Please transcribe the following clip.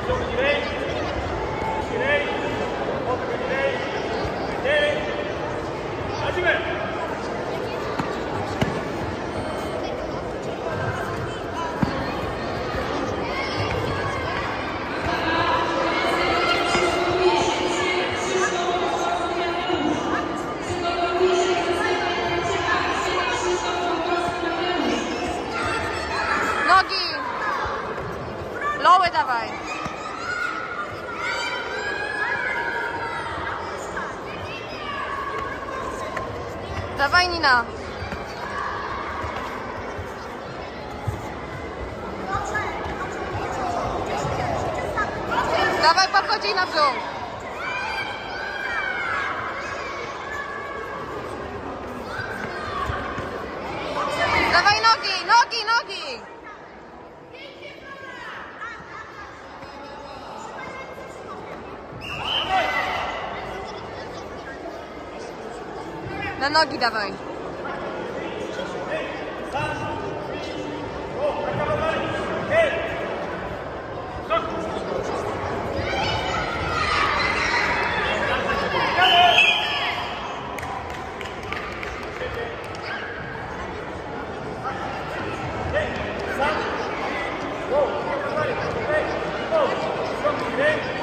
Nogi! Loły dawaj! Dawaj, Nina! Dawaj, podchodzi na dół! Dawaj nogi, nogi, nogi! Na nogi dawaj. Go!